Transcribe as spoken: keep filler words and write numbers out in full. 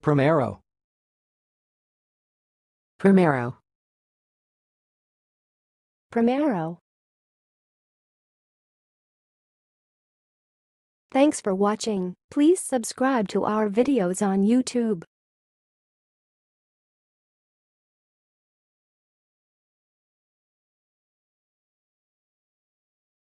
Primero. Primero. Primero. Thanks for watching. Please subscribe to our videos on YouTube.